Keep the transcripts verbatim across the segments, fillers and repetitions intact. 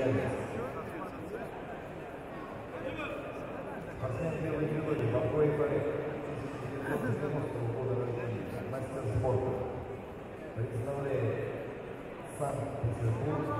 Челябинск. Спортсмен первой категории Бабкоев Олег, тысяча девятьсот девяностого года рождения, мастер спорта, представляет Санкт-Петербург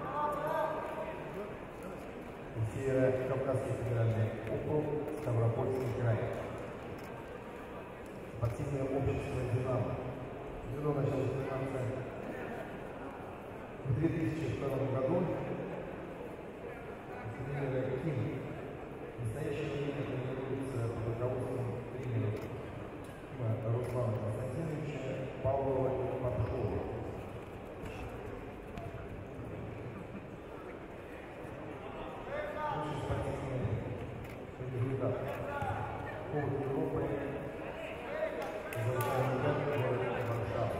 и Северо-Кавказский федеральный округ, Ставропольский край. Спортивное общество «Динамо». Дзюдо начало заниматься в две тысячи втором году. Тренер Ким. В настоящее время тренируется под руководством тренера Руслана Константиновича Павлова и Попшова. Лучший спортивный кандидат Кубок Европы. Золотая медаль город Варшава.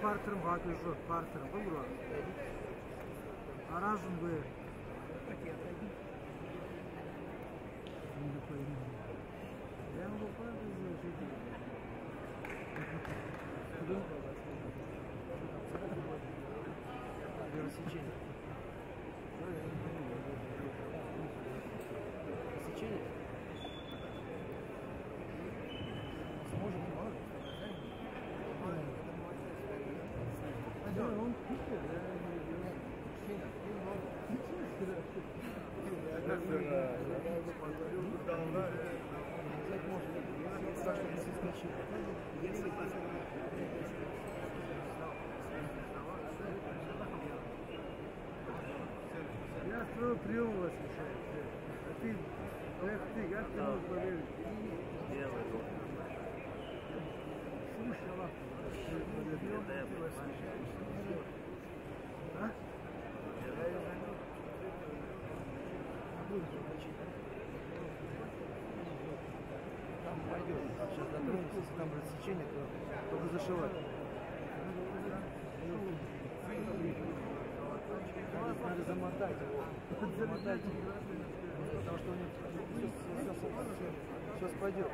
parkırım haklı şu parkırım bu bro. Arazım bu. Я могу пользоваться этим. Рассечение. Рассечение? Сможет мало? Да, он пикает, да, я строил прием у вас решаю. А ты, эх ты, как ты можешь поверить? Делай. Слушай, Аллах. А? Там пойдет. Сейчас дотронемся, если там рассечение, то только зашивать. Надо замотать его. Замотать его. Потому что у него сейчас пойдет.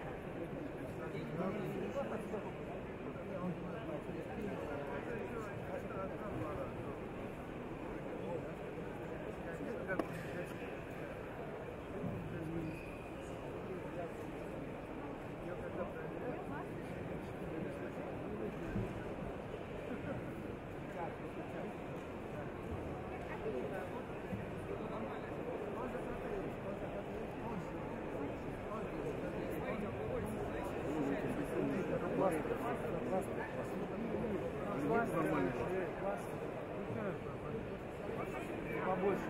Побольше.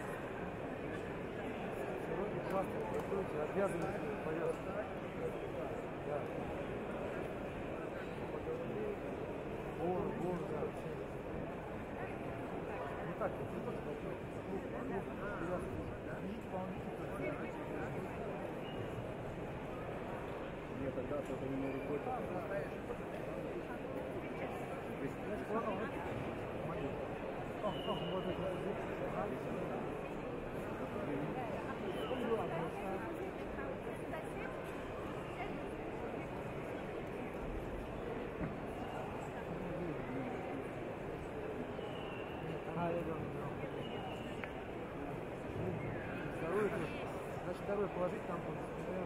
Обвязаны повязки. Да. Вон, вон, да. Не так, вот не так. Нет, тогда только не мой рукой. Второй, значит, второй положить там будет.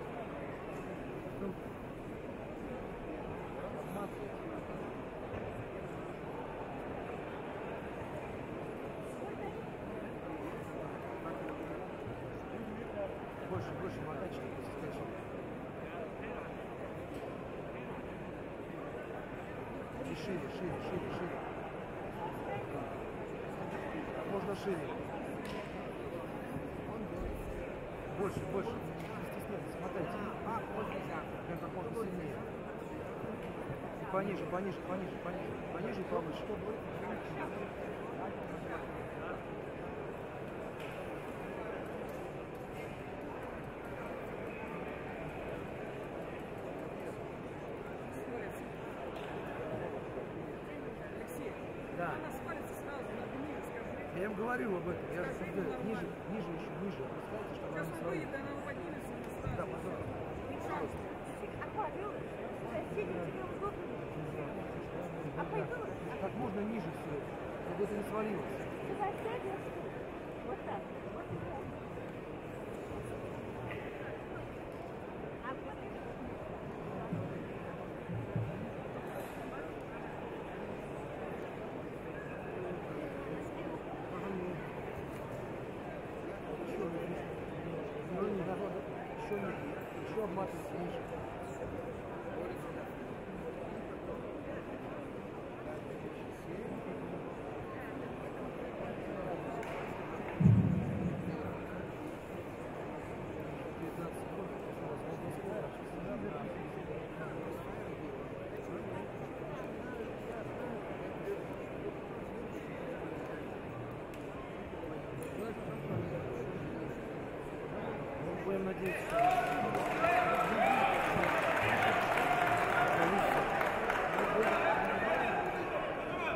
Больше, больше мотачки скачивать. И шире, шире, шире, шире. Можно шире. Больше, больше. Не стесняйтесь, мотайте. Прям как можно сильнее. И пониже, пониже, пониже, пониже. Пониже и повыше. Да. Я им говорю об этом. Я же говорю, ниже, ниже еще, ниже. Представьте, чтобы она не свалилась. Да, пожалуйста. Как можно ниже все, чтобы это не свалилось. Вот так. Еще, еще обматывать ниже. Будем надеяться, что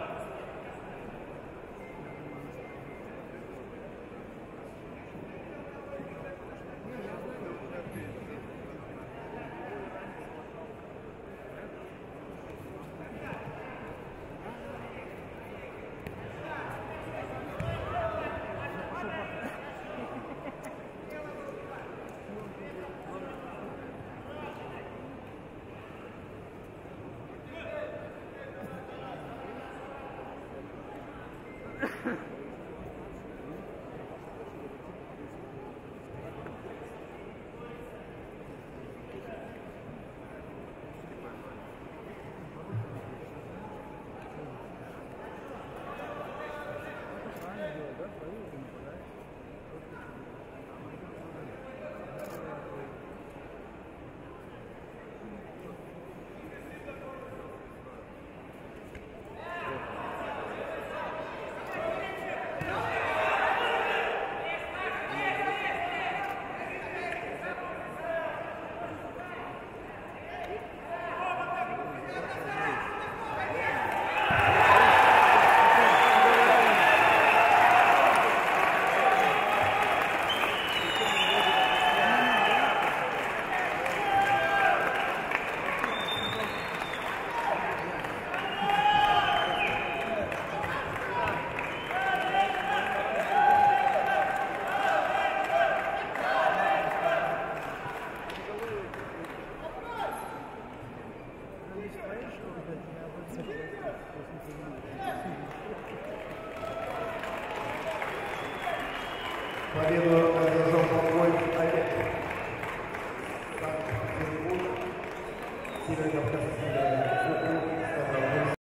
Победу одержал Бой Олег. Санкт-Петербург, Северо-Кавказский.